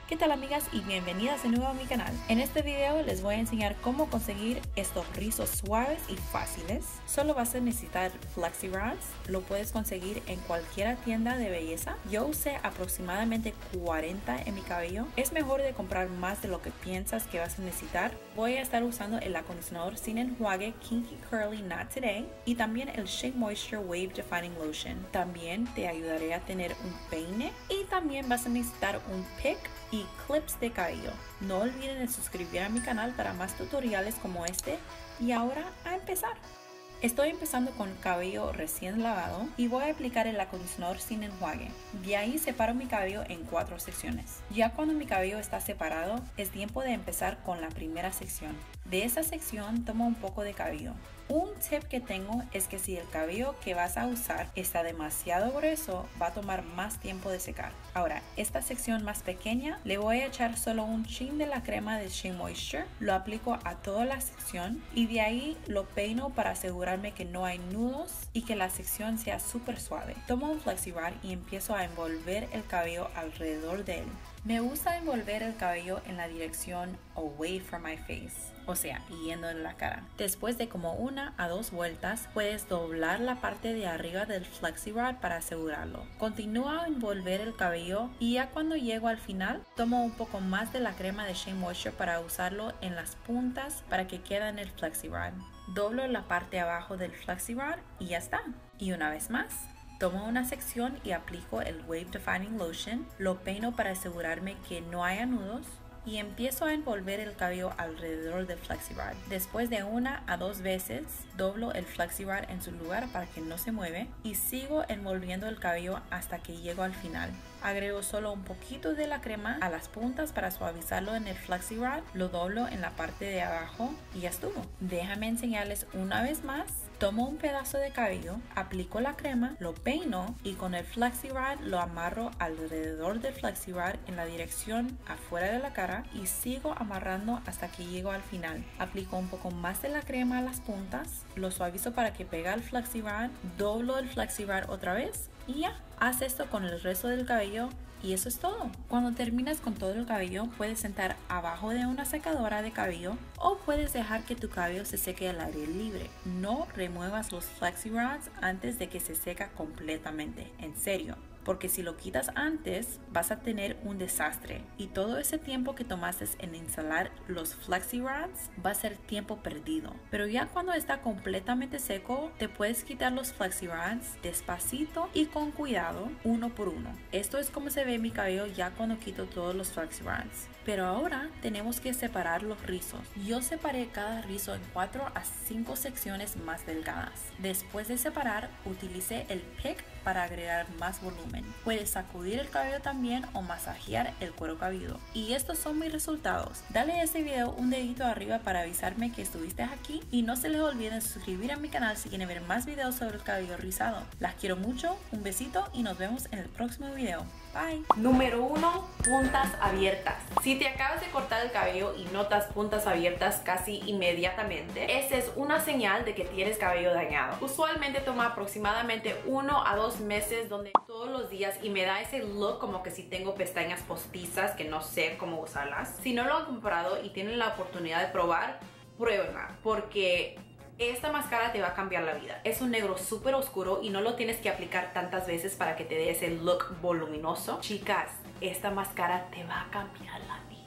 ¿Qué tal amigas y bienvenidas de nuevo a mi canal? En este video les voy a enseñar cómo conseguir estos rizos suaves y fáciles. Solo vas a necesitar Flexi Rods, lo puedes conseguir en cualquier tienda de belleza. Yo usé aproximadamente 40 en mi cabello. Es mejor de comprar más de lo que piensas que vas a necesitar. Voy a estar usando el acondicionador sin enjuague Kinky Curly Not Today y también el Shea Moisture Wave Defining Lotion. También te ayudaré a tener un peine y también vas a necesitar un pick y clips de cabello. No olviden de suscribir a mi canal para más tutoriales como este y ahora a empezar. Estoy empezando con cabello recién lavado y voy a aplicar el acondicionador sin enjuague. De ahí separo mi cabello en 4 secciones. Ya cuando mi cabello está separado, es tiempo de empezar con la primera sección. De esa sección tomo un poco de cabello. Un tip que tengo es que si el cabello que vas a usar está demasiado grueso, va a tomar más tiempo de secar. Ahora, esta sección más pequeña, le voy a echar solo un chin de la crema de Shea Moisture, lo aplico a toda la sección y de ahí lo peino para asegurarme que no hay nudos y que la sección sea súper suave. Tomo un Flexi Rod y empiezo a envolver el cabello alrededor de él. Me gusta envolver el cabello en la dirección away from my face, o sea, yendo en la cara. Después de como 1 a 2 vueltas, puedes doblar la parte de arriba del Flexi Rod para asegurarlo. Continúa a envolver el cabello y ya cuando llego al final, tomo un poco más de la crema de Shea Moisture para usarlo en las puntas para que quede en el Flexi Rod. Doblo la parte abajo del Flexi Rod y ya está. Y una vez más, tomo una sección y aplico el Wave Defining Lotion, lo peino para asegurarme que no haya nudos y empiezo a envolver el cabello alrededor del Flexi Rod. Después de 1 a 2 veces, doblo el Flexi Rod en su lugar para que no se mueve y sigo envolviendo el cabello hasta que llego al final. Agrego solo un poquito de la crema a las puntas para suavizarlo en el Flexi Rod, lo doblo en la parte de abajo y ya estuvo. Déjame enseñarles una vez más. Tomo un pedazo de cabello, aplico la crema, lo peino y con el Flexi Rod lo amarro alrededor del Flexi Rod en la dirección afuera de la cara y sigo amarrando hasta que llego al final. Aplico un poco más de la crema a las puntas, lo suavizo para que pegue el Flexi Rod, doblo el Flexi Rod otra vez y ya. Haz esto con el resto del cabello y eso es todo. Cuando terminas con todo el cabello, puedes sentar abajo de una secadora de cabello o puedes dejar que tu cabello se seque al aire libre. No remuevas los Flexi Rods antes de que se seca completamente, en serio. Porque si lo quitas antes, vas a tener un desastre y todo ese tiempo que tomaste en instalar los Flexi Rods va a ser tiempo perdido. Pero ya cuando está completamente seco, te puedes quitar los Flexi Rods despacito y con cuidado, uno por uno. Esto es como se ve mi cabello ya cuando quito todos los Flexi Rods. Pero ahora tenemos que separar los rizos. Yo separé cada rizo en 4 a 5 secciones más delgadas. Después de separar, utilicé el pick para agregar más volumen. Puedes sacudir el cabello también o masajear el cuero cabelludo. Y estos son mis resultados. Dale a este video un dedito arriba para avisarme que estuviste aquí y no se les olvide suscribir a mi canal si quieren ver más videos sobre el cabello rizado. Las quiero mucho, un besito y nos vemos en el próximo video. Bye. Número 1, puntas abiertas. Si te acabas de cortar el cabello y notas puntas abiertas casi inmediatamente, esa es una señal de que tienes cabello dañado. Usualmente toma aproximadamente 1 a 2 meses donde todos los días y me da ese look como que si tengo pestañas postizas que no sé cómo usarlas. Si no lo han comprado y tienen la oportunidad de probar, pruébenla porque esta máscara te va a cambiar la vida. Es un negro súper oscuro y no lo tienes que aplicar tantas veces para que te dé ese look voluminoso. Chicas, esta máscara te va a cambiar la vida.